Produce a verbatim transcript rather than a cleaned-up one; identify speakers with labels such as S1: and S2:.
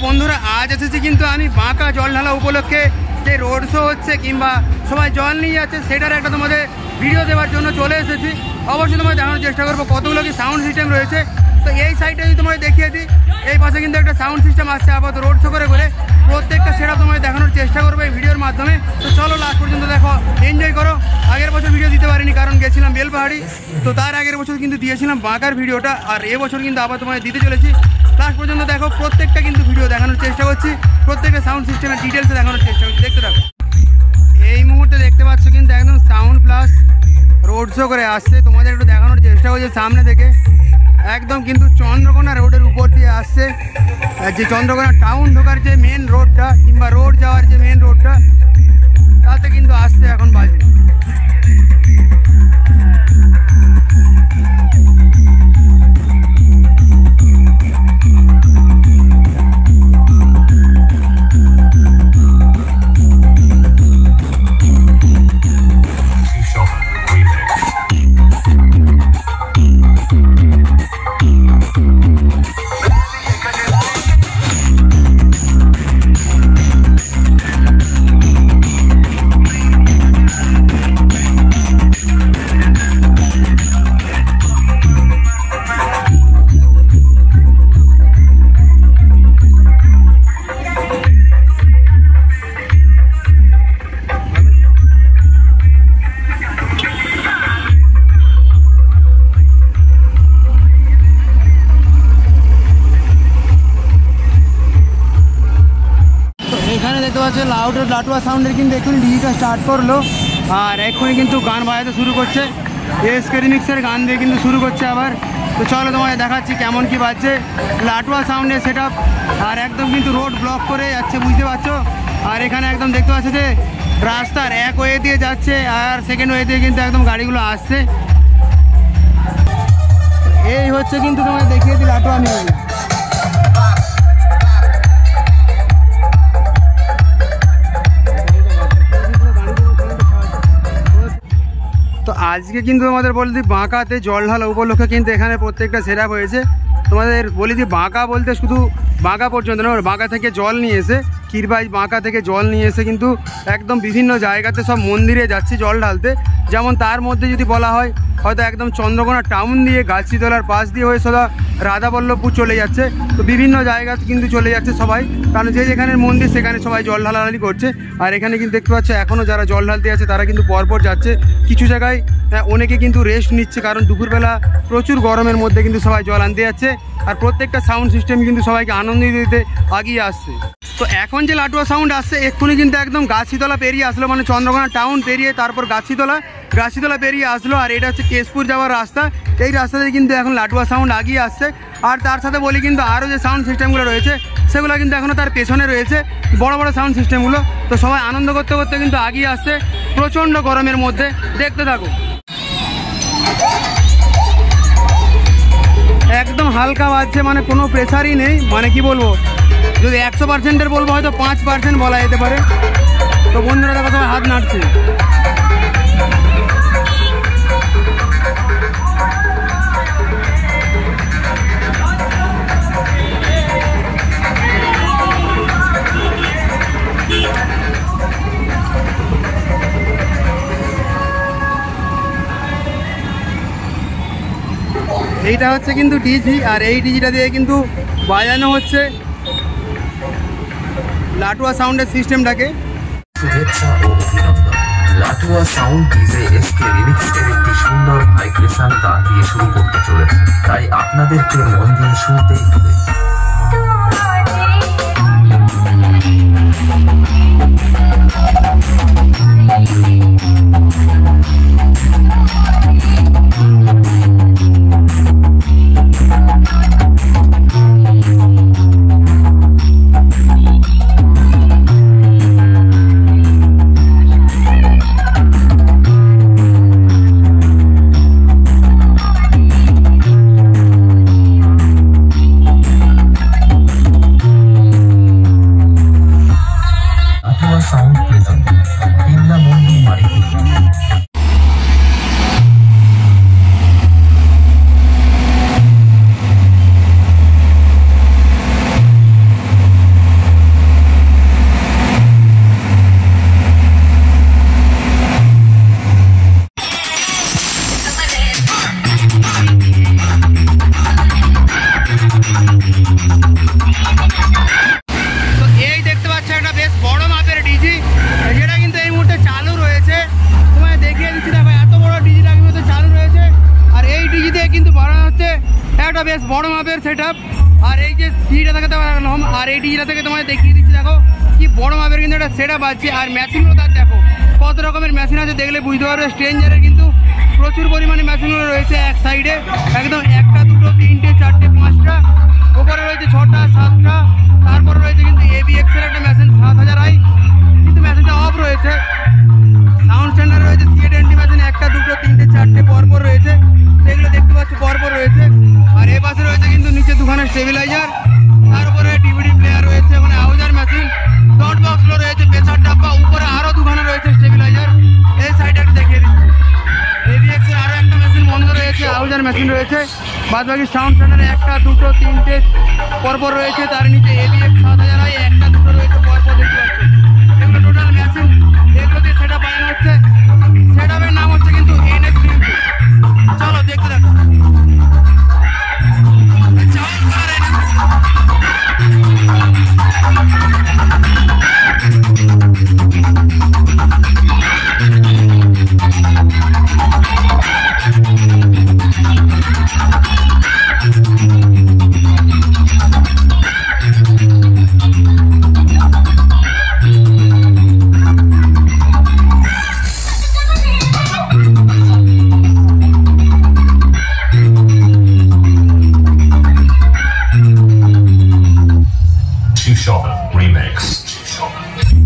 S1: বন্ধুরা আজ এসেছি কিন্তু আমি বাঁকা জল ঢালা উপলক্ষে যে রোড শো হচ্ছে কিংবা সবাই জল নিয়ে যাচ্ছে সেটার একটা তোমাদের ভিডিও দেওয়ার জন্য চলে এসেছি। অবশ্যই তোমাদের দেখানোর চেষ্টা করবো কতগুলো কি সাউন্ড সিস্টেম রয়েছে। তো এই সাইডে যদি তোমাদের দেখিয়ে দিই, এই পাশে কিন্তু একটা সাউন্ড সিস্টেম আসছে আপাতত রোড শো করে করে প্রত্যেকটা সেটা তোমাদের দেখানোর চেষ্টা করবো এই ভিডিওর মাধ্যমে। তো চলো লাস্ট পর্যন্ত দেখো, এনজয় করো। আগের বছর ভিডিও দিতে পারিনি কারণ গেছিলাম বেলপাহাড়ি, তো তার আগের বছর কিন্তু দিয়েছিলাম বাঁকার ভিডিওটা, আর এবছর কিন্তু আবার তোমাদের দিতে চলেছি। লাস্ট পর্যন্ত দেখো, প্রত্যেকটা কিন্তু ভিডিও দেখানোর চেষ্টা করছি, প্রত্যেকটা সাউন্ড সিস্টেমের ডিটেলসে দেখানোর চেষ্টা করছি, দেখতে থাকো। এই মুহূর্তে দেখতে পাচ্ছ কিন্তু একদম সাউন্ড প্লাস রোড শো করে আসছে, তোমাদের একটু দেখানোর চেষ্টা করছি সামনে থেকে। একদম কিন্তু চন্দ্রকোনা রোডের উপর দিয়ে আসছে, যে চন্দ্রকোনা টাউন ঢোকার যে মেন রোডটা কিংবা রোড যাওয়ার যে মেন রোডটা তাতে কিন্তু আসছে এখন বাজে। লাউডের লাটুয়া সাউন্ডের কিন্তু এক্ষুনি ডিজিটা স্টার্ট করলো, আর এক্ষুনি কিন্তু গান বাজাতে শুরু করছে। এসকে রিমিক্সের গান দিয়ে কিন্তু শুরু করছে আবার। তো চলো তোমায় দেখাচ্ছি কেমন কি বাজছে লাটুয়া সাউন্ডের সেট আপ। আর একদম কিন্তু রোড ব্লক করে যাচ্ছে, বুঝতে পারছো। আর এখানে একদম দেখতে পাচ্ছ যে রাস্তার এক ওয়ে দিয়ে যাচ্ছে আর সেকেন্ড ওয়ে দিয়ে কিন্তু একদম গাড়িগুলো আসছে। এই হচ্ছে কিন্তু তোমায় দেখিয়ে দিই লাটুয়া মিউজিক। তো আজকে কিন্তু তোমাদের বলে দিই বাঁকাতে জল ঢালা উপলক্ষে কিন্তু এখানে প্রত্যেকটা সেটআপ হয়েছে। তোমাদের বলে দিই বাঁকা বলতে শুধু বাঁকা পর্যন্ত না, বাঁকা থেকে জল নিয়ে এসে ক্ষীরবাই বাঁকা থেকে জল নিয়ে এসে কিন্তু একদম বিভিন্ন জায়গাতে সব মন্দিরে যাচ্ছে জল ঢালতে। যেমন তার মধ্যে যদি বলা হয় হয়তো একদম চন্দ্রকোনা টাউন দিয়ে গাছিতলার পাশ দিয়ে হয়ে সোজা রাধাবল্লভপুর চলে যাচ্ছে। তো বিভিন্ন জায়গাতে কিন্তু চলে যাচ্ছে সবাই, কারণ যে যেখানের মন্দির সেখানে সবাই জল ঢালাঢালি করছে। আর এখানে কিন্তু দেখতে পাচ্ছে এখনও যারা জল ঢালতে আছে তারা কিন্তু পরপর যাচ্ছে। কিছু জায়গায় অনেকে কিন্তু রেস্ট নিচ্ছে, কারণ দুপুরবেলা প্রচুর গরমের মধ্যে কিন্তু সবাই জল আনতে যাচ্ছে। আর প্রত্যেকটা সাউন্ড সিস্টেম কিন্তু সবাইকে আনন্দ দিতে আগিয়ে আসছে। তো এখন যে লাটুয়া সাউন্ড আসছে এক্ষুনি কিন্তু একদম গাছিতলা পেরিয়ে আসলো, মানে চন্দ্রকোনা টাউন পেরিয়ে তারপর গাছিতলা গাছিতলা পেরিয়ে আসলো। আর এটা হচ্ছে কেশপুর যাওয়ার রাস্তা, এই রাস্তাতে কিন্তু এখন লাটুয়া সাউন্ড আগিয়ে আসছে। আর তার সাথে বলি কিন্তু আরও যে সাউন্ড সিস্টেমগুলো রয়েছে সেগুলো কিন্তু এখনও তার পেছনে রয়েছে, বড় বড় সাউন্ড সিস্টেমগুলো। তো সবাই আনন্দ করতে করতে কিন্তু আগিয়ে আসছে প্রচণ্ড গরমের মধ্যে, দেখতে থাকো। একদম হালকা বাজছে, মানে কোনো প্রেসারই নেই, মানে কি বলবো, যদি একশো পার্সেন্টের বলবো হয়তো পাঁচ পার্সেন্ট বলা যেতে পারে। তো বন্ধুরা দেখো সবাই হাত নাড়ছে। এইটা হচ্ছে কিন্তু ডিজি, আর এই ডিজিটা দিয়ে কিন্তু বাজানো হচ্ছে লাটুয়া সাউন্ডের সিস্টেমটাকে।
S2: শুভেচ্ছা ও অভিনন্দন। Latua sound DJ SK remix এর একটি সুন্দর ভাইব্রেশন গান দিয়ে শুরু করতে চলেছে, তাই আপনাদেরকে মন দিয়ে শুনতেই হবে।
S1: একটা বেশ বড় মাপের সেট আপ। আর এই যে সিটা দেখাতে পারলাম, আর এই ডিজিটা থেকে তোমায় দেখিয়ে দিচ্ছি, দেখো কি বড় মাপের কিন্তু একটা সেট আপ আছে। আর মেশিনগুলো তার দেখো কত রকমের মেশিন আছে, দেখলে বুঝতে পারবে। স্ট্রেঞ্জারের কিন্তু প্রচুর পরিমাণে মেশিনগুলো রয়েছে এক সাইডে, একদম একটা দুটো তিনটে চারটে পাঁচটা, ওপরে রয়েছে ছটা সাতটা। তারপরে রয়েছে কিন্তু এবিএক্সের একটা মেশিন সাত হাজার আই, কিন্তু মেশিনটা অফ রয়েছে। সাউন্ড স্ট্যান্ডার্ড রয়েছে সি টোয়েন্টি মেশিন একটা দুটো তিনটে চারটে পরপর রয়েছে, সেগুলো দেখতে পাচ্ছ পরপর রয়েছে। আর এ পাশে রয়েছে কিন্তু নিচে দুখানে স্টেবিলাইজার, তার উপরে ডিভিডি প্লেয়ার রয়েছে, ওখানে আউজার মেশিন, ডট বক্সগুলো রয়েছে, প্রেসার ডাব্বা, উপরে আরও দুখানে রয়েছে স্টেবিলাইজার। এই সাইডে একটু দেখিয়ে দিচ্ছি, এবিএক্স এর আরও একটা মেশিন বন্ধ রয়েছে, আউজার মেশিন রয়েছে। বাদ বাকি সাউন্ড স্ট্যান্ডার্ডে একটা দুটো তিনটে পরপর রয়েছে, তার নিচে এবিএক্স সাত হাজার আই একটা দুটো রয়েছে পরপর, দেখতে পাচ্ছ। এগুলো টোটাল মেশিন, এগুলো দিয়ে সেট আপ বানানো হচ্ছে। সেট আপের নাম হচ্ছে কিন্তু এনএস ফিল্ম। চলো দেখতে দেখো।
S2: Remix.